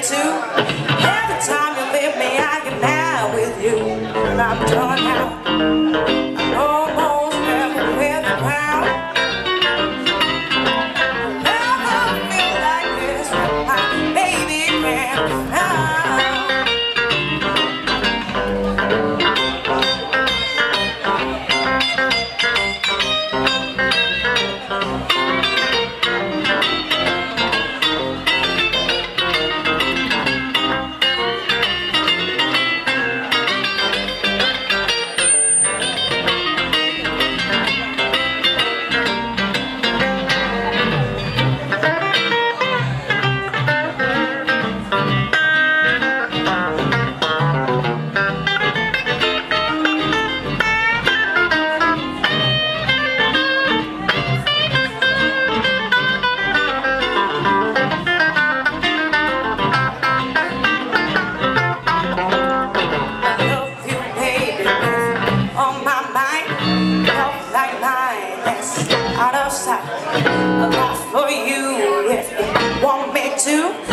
too. Every time you leave me, I get mad with you. And I'm done now. I'm almost never with the crowd. Never feel like this when my baby can't be found. Out of sight, a lot for you if you want me to.